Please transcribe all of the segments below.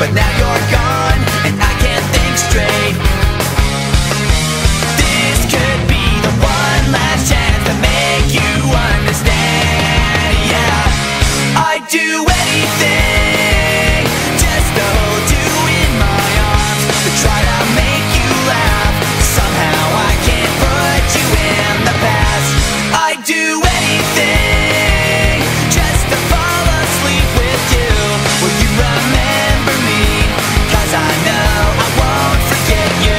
but now you're gone and I can't think straight. This could be the one last chance to make you understand. Yeah, I'd do anything just to hold you in my arms, to try to make you laugh. Somehow I can't put you in the past. I'd do anything just to fall asleep with you. Will you remember me? 'Cause I know I won't forget you.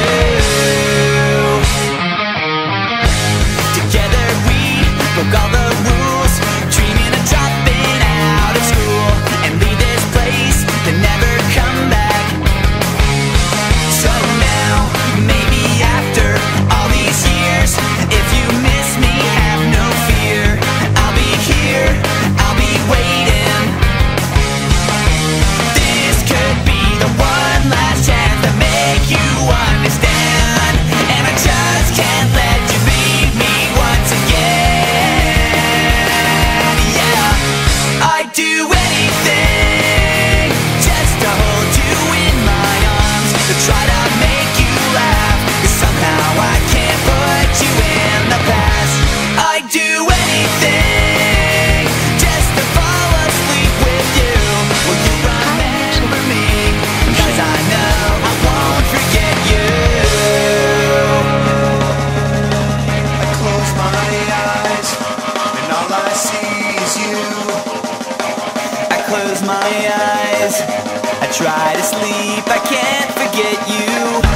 Together we broke all the rules, dreaming of dropping out of school and leave this place to never come back. So now, maybe after all these years, if you miss me, have no fear. I'll be here, I'll be waiting. This could be the one last chance to make you understand, and I just can't let you leave me once again. Yeah, I'd do anything just to hold you in my arms, to try to make you laugh, 'cause somehow I can't put you in the past. I'd do anything just to fall asleep with you. Will you remember me? 'Cause I know I won't forget you. I close my eyes and all I see is you. I close my eyes, I try to sleep, I can't forget you.